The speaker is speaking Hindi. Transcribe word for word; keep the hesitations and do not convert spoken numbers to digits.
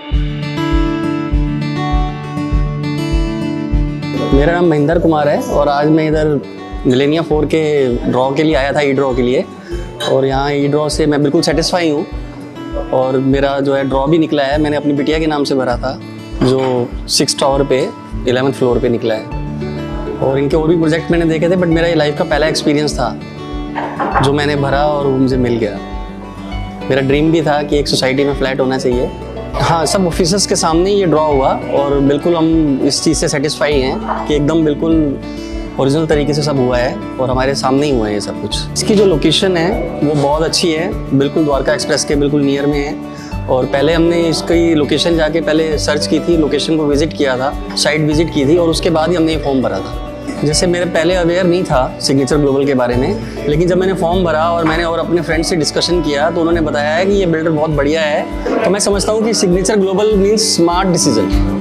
मेरा नाम महेंद्र कुमार है और आज मैं इधर मिलेनिया फोर के ड्रॉ के लिए आया था, ई ड्रॉ के लिए। और यहाँ ई ड्रॉ से मैं बिल्कुल सेटिस्फाई हूँ और मेरा जो है ड्रॉ भी निकला है। मैंने अपनी बिटिया के नाम से भरा था जो सिक्स टावर पे इलेवेंथ फ्लोर पे निकला है। और इनके और भी प्रोजेक्ट मैंने देखे थे, बट मेरा ये लाइफ का पहला एक्सपीरियंस था जो मैंने भरा और वो मुझे मिल गया। मेरा ड्रीम भी था कि एक सोसाइटी में फ्लैट होना चाहिए। हाँ, सब ऑफिसर्स के सामने ये ड्रॉ हुआ और बिल्कुल हम इस चीज़ से सेटिस्फाई हैं कि एकदम बिल्कुल ओरिजिनल तरीके से सब हुआ है और हमारे सामने ही हुआ है ये सब कुछ। इसकी जो लोकेशन है वो बहुत अच्छी है, बिल्कुल द्वारका एक्सप्रेस के बिल्कुल नियर में है। और पहले हमने इसकी लोकेशन जाके पहले सर्च की थी, लोकेशन को विज़िट किया था, साइट विज़िट की थी और उसके बाद ही हमने ये फॉर्म भरा था। जैसे मेरे पहले अवेयर नहीं था सिग्नेचर ग्लोबल के बारे में, लेकिन जब मैंने फॉर्म भरा और मैंने और अपने फ्रेंड से डिस्कशन किया तो उन्होंने बताया है कि ये बिल्डर बहुत बढ़िया है। तो मैं समझता हूँ कि Signature Global means smart decision.